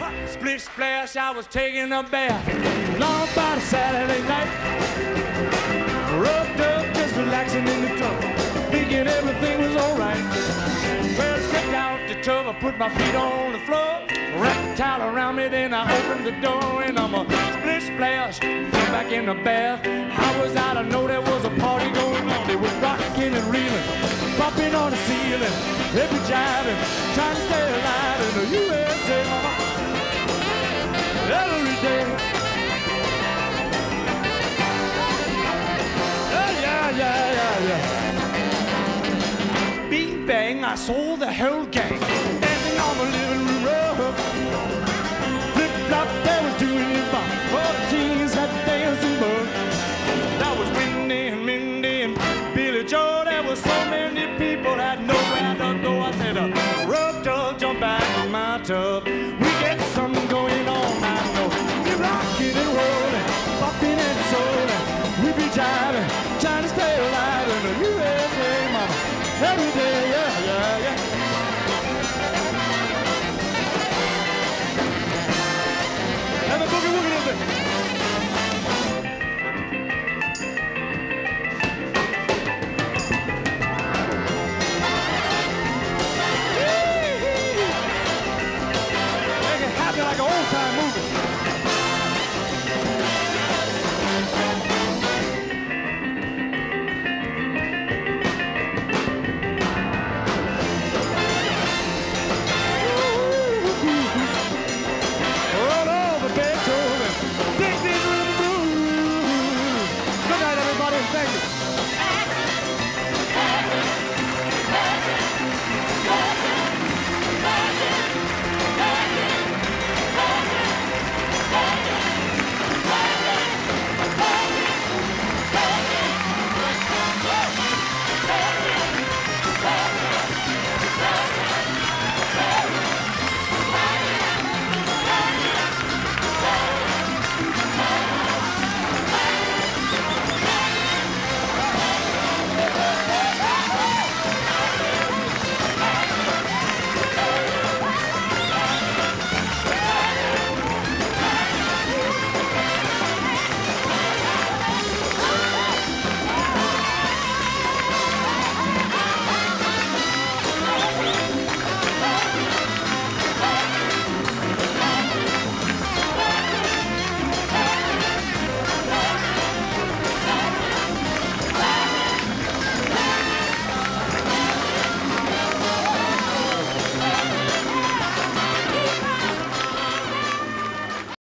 Splish splash, I was taking a bath. Long about a Saturday night. Rubbed up, just relaxing in the tub, thinking everything was alright. Well, I stepped out the tub, I put my feet on the floor, wrapped the towel around me, then I opened the door, and I'm a splish splash, went back in the bath. I was out, I know there was a party going on. They were rocking and reeling, popping on the ceiling, every jiving, trying to stay alive in the USA, mama, every day. Yeah. Bing bang, I saw the whole gang dancing on the living room rug. Flip flop, they was doing it by 14s had dancing bug. That was Mindy and Billy Joe. There was so many people had nowhere to go. I said, rub tub, jump back in my tub. We get something going on, I know. We rocking and rolling, popping and soling. We be jiving, trying to stay alive in the USA, mama. Every day, yeah. Have a boogie woogie little bit. Make it happen like an old time movie.